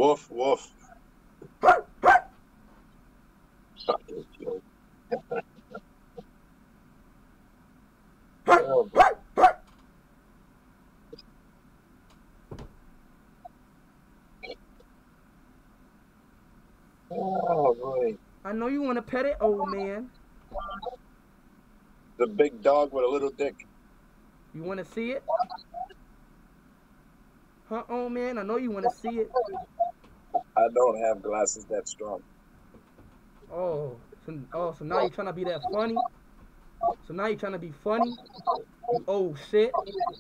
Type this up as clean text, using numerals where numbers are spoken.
Woof, woof. Oh, boy. I know you want to pet it, old man. The big dog with a little dick. You want to see it? Huh, old man? I know you want to see it. I don't have glasses that strong. So now you're trying to be that funny? So now you're trying to be funny? You old shit.